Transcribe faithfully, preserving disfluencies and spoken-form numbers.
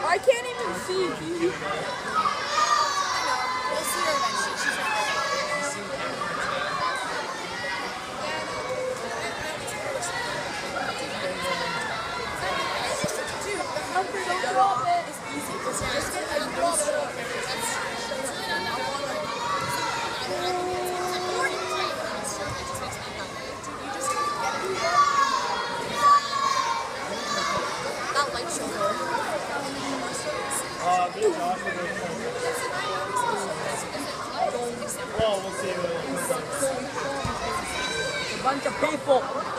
I can't even see you. We'll see her eventually. She's right there. Dude, the number don't drop it. It's easy. Just get a drop it. That light show. Uh, this Josh will go Well, we'll see. A bunch of people.